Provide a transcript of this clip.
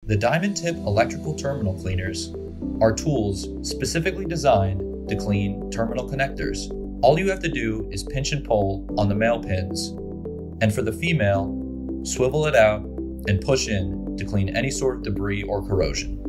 The diamond tip electrical terminal cleaners are tools specifically designed to clean terminal connectors. All you have to do is pinch and pull on the male pins, and for the female, swivel it out and push in to clean any sort of debris or corrosion.